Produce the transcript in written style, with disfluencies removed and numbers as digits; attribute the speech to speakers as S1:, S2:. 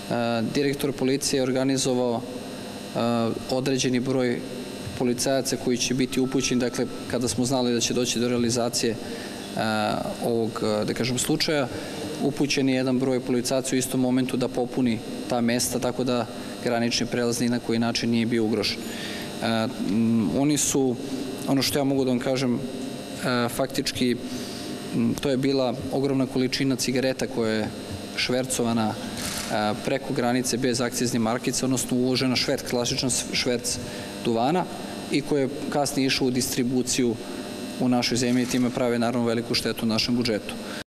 S1: direktor policije je organizovao određeni broj policajaca koji će biti upućeni, dakle, kada smo znali da će doći do realizacije ovog, da kažem, slučaja, upućen je jedan broj policajaca u istom momentu da popuni ta mesta, tako da granični prelaz ni na koji način nije bio ugrožen. Oni su, ono što ja mogu da vam kažem, faktički to je bila ogromna količina cigareta koja je švercovana preko granice bez akcizne markice, odnosno uložena šverc, klasičan šverc duvana i koja je kasnije išao u distribuciju u našoj zemlji i time prave naravno veliku štetu našem budžetu.